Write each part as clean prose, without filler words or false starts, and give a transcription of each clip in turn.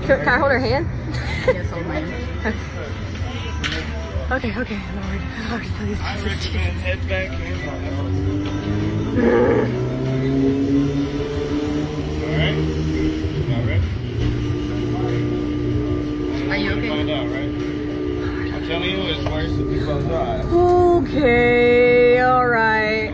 Can I hold her hand? Yes, hold my hand. Okay, okay, Lord, please. I recommend head back in. Alright? Y'all ready? Are you okay? Find out, right? I'm telling you, it's worse if you close your eyes. Okay, alright.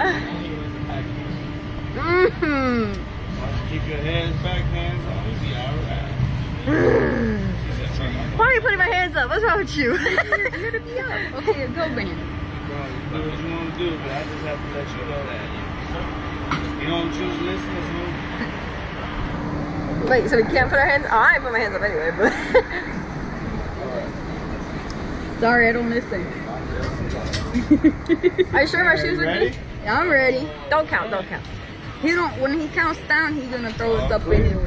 Keep your hands back, hands on. You'll be alright. Why are you putting my hands up? What's wrong with you? You're to be up. Okay, go, Benny. Do what you want to do, but I just have to let you know that. You don't choose to listen, it's no. Wait, so we can't put our hands? Oh, I ain't put my hands up anyway, but. Sorry, I don't listen. Are you sure my shoes are Ready? good? Yeah, I'm ready. Don't count, don't count. He don't. When he counts down, he's gonna throw us up anyway.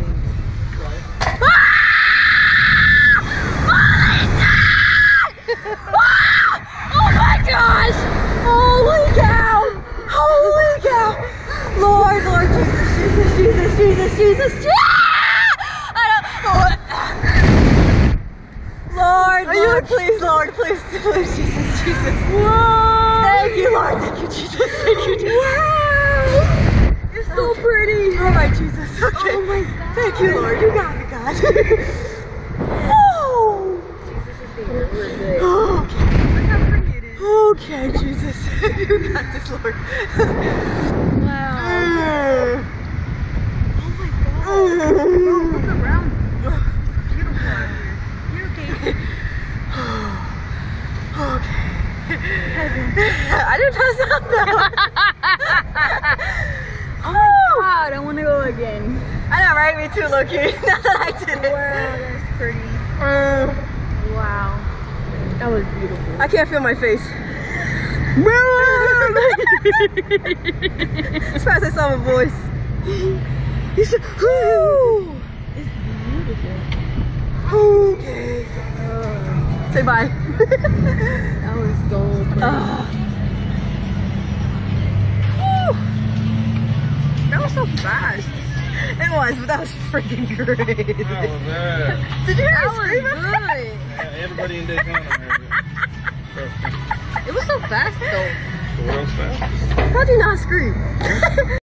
Oh my gosh! Holy cow! Holy cow! Lord, Lord, Jesus. I don't. Lord, please, Jesus. Whoa! Thank you, Lord. Thank you, Jesus. Wow! You're so pretty. All right, Jesus. Okay. Oh my God. Thank you, Lord. You got me, God. Oh. Jesus is here. We're good. Okay. Look how pretty it is. Okay, Jesus. You got this, Lord. Wow. Oh my God. Oh, Look around. It's beautiful out here. You're okay. okay. I didn't pass out though. Oh my God, I want to go again. I know, right? Me too, Loki. Now that I did it. Wow, that's pretty. Wow. That was beautiful. I can't feel my face. As fast as I saw my voice. You said, whoo! It's beautiful. Okay. Say bye. That was so pretty. That was so fast. It was, but that was freaking great. That was bad. Did you hear That me was scream? good. Yeah, everybody in Daytona heard it. It was so fast though. The world's fastest. How'd you not scream?